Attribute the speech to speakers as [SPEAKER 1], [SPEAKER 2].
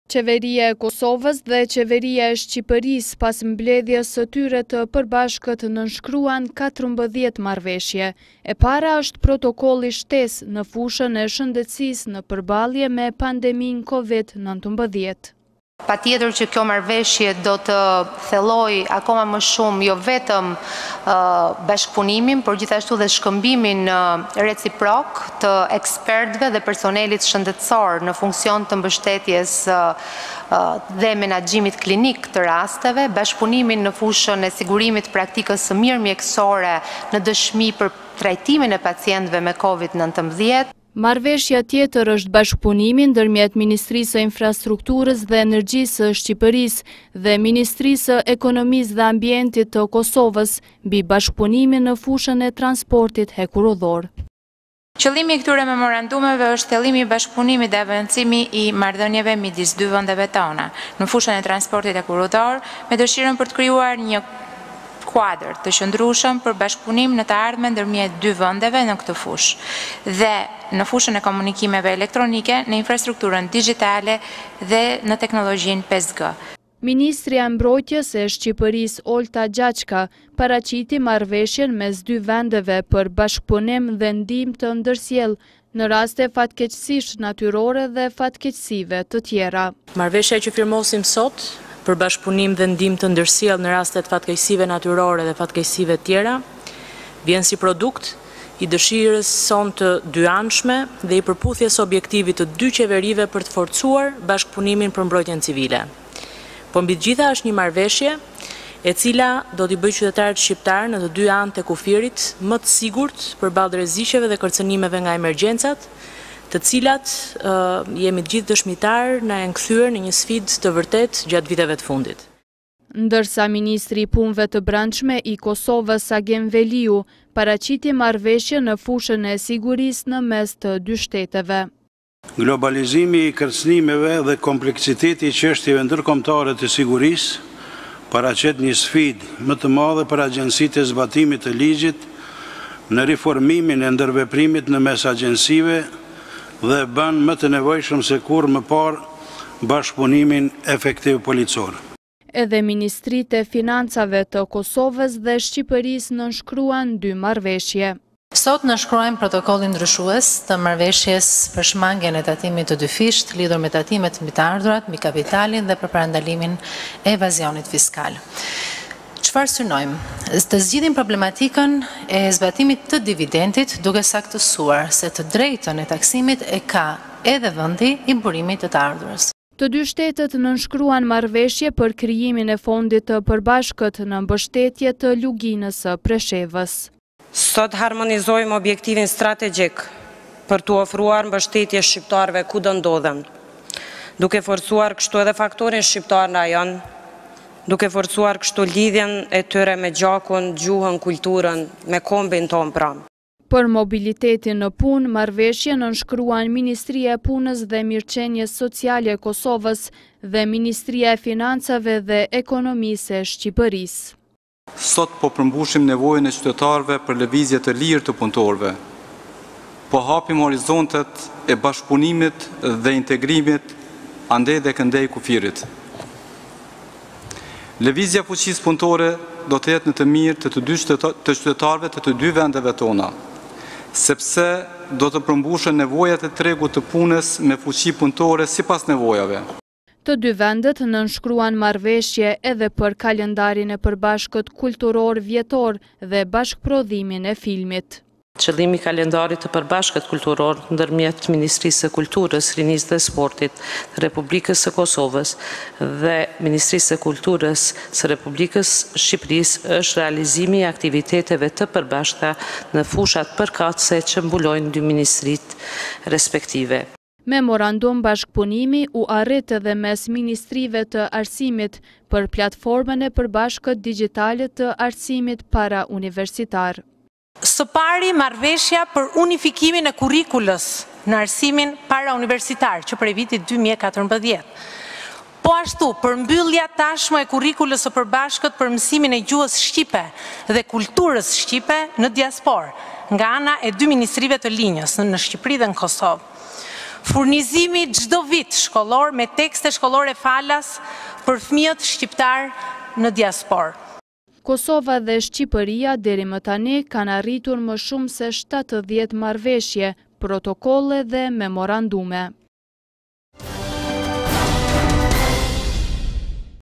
[SPEAKER 1] Qeveria e Kosovës dhe Qeveria e Shqipërisë pas mbledhjes së tyre të përbashkët nënshkruan 14 marrëveshje. E para është protokolli shtesë në fushën e shëndetësisë në përballje me pandeminë COVID-19.
[SPEAKER 2] Patjetër që kjo marrëveshje do të thellojë akoma më shumë jo vetëm bashkëpunimin, por gjithashtu dhe shkëmbimin reciprok të ekspertëve dhe personelit shëndetësor në funksion të mbështetjes dhe menaxhimit klinik të rasteve, bashkëpunimin në fushën e sigurimit praktikës së mirë mjekësore në dëshmi për trajtimin e pacientëve me COVID-19.
[SPEAKER 1] Marrëveshja tjetër është bashkëpunimi ndërmjet Ministrisë së Infrastrukturës dhe Energjisë së Shqipërisë dhe Ministrisë së Ekonomisë dhe Ambientit të Kosovës mbi bashkëpunimin në fushën e transportit hekurudhor.
[SPEAKER 3] Qëllimi i këtyre memorandumeve është thellimi i bashkëpunimit dhe avancimi i marrëdhënieve midis dy vendeve tona në fushën e transportit hekurudhor me dëshirën për të krijuar një kuadër të qëndrueshëm për bashkëpunim në të ardhmen ndërmjet dy vendeve në këtë fushë dhe në fushën e komunikimeve elektronike, në infrastrukturën digjitale dhe në teknologjinë 5G.
[SPEAKER 1] Ministrja e Mbrojtjes e Shqipërisë Olta Gjaçka paraqiti marrëveshjen mes dy vendeve për bashkëpunim dhe ndihmë të ndërsjellë në raste fatkeqësisht natyrore dhe fatkeqësive të tjera.
[SPEAKER 4] Marrëveshja që firmosim sot për bashkëpunim dhe ndihmë të ndërsjellë në rastet fatkeqësive natyrore dhe fatkeqësive të tjera vjen si produkt i dëshirës son të dyanshme dhe i përputhjes objektivit të dy qeverive për të forcuar bashkëpunimin për mbrojtjen civile. Po mbi të gjitha është një marrëveshje e cila do t'i bëjë qytetarët shqiptar në të dy anët e kufirit më të sigurt përballë rreziqeve dhe kërcënimeve nga emergjencat, të cilat jemi të gjithë dëshmitar na janë kthyer në një sfidë të vërtetë gjatë viteve të fundit.
[SPEAKER 1] Ndërsa Ministri i Punëve të Brendshme i Kosovës Agem Veliu paraqiti marrëveshje në fushën e sigurisë në mes të dy shteteve.
[SPEAKER 5] Globalizimi i kërcënimeve dhe kompleksiteti i çështjeve ndërkombëtare të sigurisë paraqet një sfidë më të madhe për agjencitë e zbatimit të ligjit në riformimin e ndërveprimit në mes agjencive dhe bën më të nevojshëm se kur më parë bashkëpunimin efektiv policor.
[SPEAKER 1] Edhe Ministritë e Financave të Kosovës dhe Shqipërisë nënshkruan dy marrëveshje.
[SPEAKER 6] Sot nënshkruajmë protokollin ndryshues të marrëveshjes për shmangjen e tatimit të dyfisht lidhur me tatimet mbi të ardhurat, mbi kapitalin dhe për parandalimin e evazionit fiskal. Çfarë synojmë? Të zgjidhim problematikën e zbatimit të dividendit duke saktësuar se të drejtën e taksimit e ka edhe vendi i burimit të ardhurës.
[SPEAKER 1] Të dy shtetet nënshkruan marrëveshje për krijimin e fondit të përbashkët në mbështetje të luginës së Preshevës.
[SPEAKER 7] Sot harmonizojmë objektivin strategjik për të ofruar mbështetje shqiptarëve kudo ndodhen, duke forcuar kështu edhe faktorin shqiptar në rajon, duke forcuar kështu lidhjen e tyre me gjakun, gjuhën, kulturën, me kombin tonë pranë.
[SPEAKER 1] Për mobilitetin në punë, marrëveshje nënshkruan Ministria e Punës dhe Mirëqenies Sociale e Kosovës dhe Ministria e Financave dhe Ekonomisë e Shqipërisë.
[SPEAKER 8] Sot po përmbushim nevojën e qytetarëve për lëvizje të lirë të punëtorëve. Po hapim horizontet e bashkëpunimit dhe integrimit andej dhe këndej kufirit. Lëvizja fuqisë punëtore do të jetë në të mirë të qytetarëve të dy vendeve tona, sepse do të përmbushën nevojat e tregut të punës me fuqi punëtore sipas nevojave.
[SPEAKER 1] Të dy vendet nënshkruan marrëveshje edhe për kalendarin e përbashkët kulturor vjetor dhe bashkëprodhimin e filmit.
[SPEAKER 9] Qëllimi i kalendarit të përbashkët kulturor ndërmjet Ministrisë së Kulturës, Rinisë dhe Sportit të Republikës së Kosovës dhe Ministrisë së Kulturës së Republikës Shqipërisë është realizimi i aktiviteteve të përbashkëta në fushat përkatëse që mbulojnë dy ministritë respektive.
[SPEAKER 1] Memorandum bashkëpunimi u arrit edhe mes ministrive të arsimit për platformën e përbashkët digjitale të arsimit para universitar.
[SPEAKER 10] Së pari marrëveshja për unifikimin e kurrikulës në arsimin para universitar që prej vitit 2014. Po ashtu, përmbyllja tashmë e kurrikulës së përbashkët për mësimin e gjuhës shqipe dhe kulturës shqipe në diasporë nga ana e dy ministrive të linjës në Shqipëri dhe në Kosovë. furnizimi çdo vit shkollor me tekste shkollore falas për fëmijët shqiptar në diasporë.
[SPEAKER 1] Kosova dhe Shqipëria deri më tani kanë arritur më shumë se 70 marrëveshje, protokolle dhe memorandume.